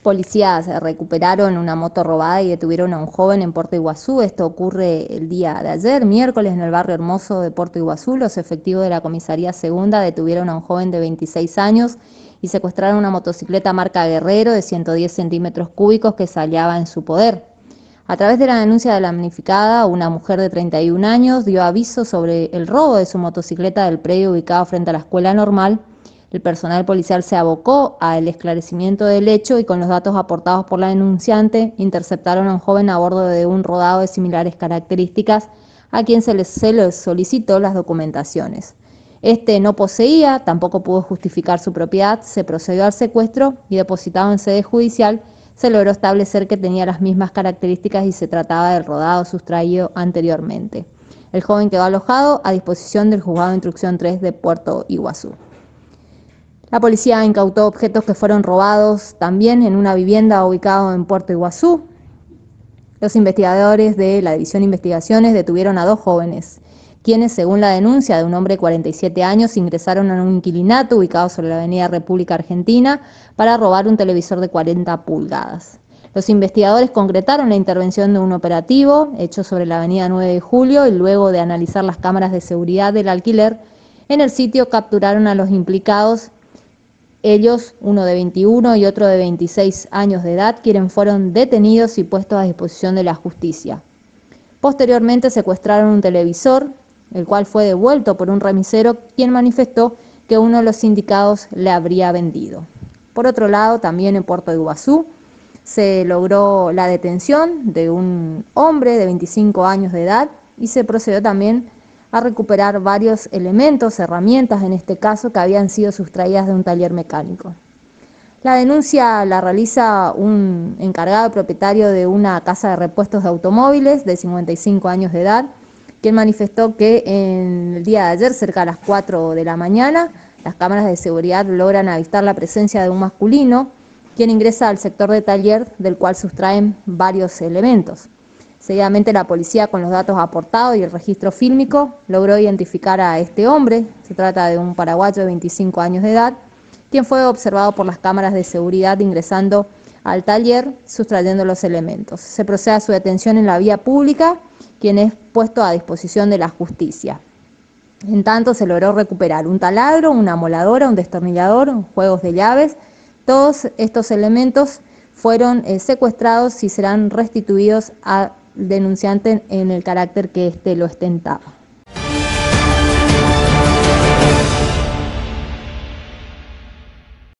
Policías recuperaron una moto robada y detuvieron a un joven en Puerto Iguazú. Esto ocurre el día de ayer, miércoles, en el barrio Hermoso de Puerto Iguazú. Los efectivos de la comisaría segunda detuvieron a un joven de 26 años y secuestraron una motocicleta marca Guerrero de 110 centímetros cúbicos que se hallaba en su poder. A través de la denuncia de la damnificada, una mujer de 31 años dio aviso sobre el robo de su motocicleta del predio ubicado frente a la Escuela Normal. El personal policial se abocó al esclarecimiento del hecho y con los datos aportados por la denunciante interceptaron a un joven a bordo de un rodado de similares características a quien se le solicitó las documentaciones. Este no poseía, tampoco pudo justificar su propiedad, se procedió al secuestro y depositado en sede judicial se logró establecer que tenía las mismas características y se trataba del rodado sustraído anteriormente. El joven quedó alojado a disposición del Juzgado de Instrucción 3 de Puerto Iguazú. La policía incautó objetos que fueron robados también en una vivienda ubicada en Puerto Iguazú. Los investigadores de la División de Investigaciones detuvieron a 2 jóvenes, quienes, según la denuncia de un hombre de 47 años, ingresaron a un inquilinato ubicado sobre la avenida República Argentina para robar un televisor de 40 pulgadas. Los investigadores concretaron la intervención de un operativo hecho sobre la avenida 9 de Julio y luego de analizar las cámaras de seguridad del alquiler, en el sitio capturaron a los implicados. Ellos, uno de 21 y otro de 26 años de edad, quienes fueron detenidos y puestos a disposición de la justicia. Posteriormente secuestraron un televisor, el cual fue devuelto por un remisero, quien manifestó que uno de los indicados le habría vendido. Por otro lado, también en Puerto Iguazú se logró la detención de un hombre de 25 años de edad y se procedió también a recuperar varios elementos, herramientas en este caso, que habían sido sustraídas de un taller mecánico. La denuncia la realiza un encargado propietario de una casa de repuestos de automóviles de 55 años de edad, quien manifestó que en el día de ayer, cerca de las 4 de la mañana, las cámaras de seguridad logran avistar la presencia de un masculino, quien ingresa al sector de taller, del cual sustraen varios elementos. Seguidamente la policía, con los datos aportados y el registro fílmico, logró identificar a este hombre. Se trata de un paraguayo de 25 años de edad, quien fue observado por las cámaras de seguridad ingresando al taller, sustrayendo los elementos. Se procede a su detención en la vía pública, quien es puesto a disposición de la justicia. En tanto, se logró recuperar un taladro, una moladora, un destornillador, juegos de llaves. Todos estos elementos fueron secuestrados y serán restituidos al denunciante en el carácter que éste lo ostentaba.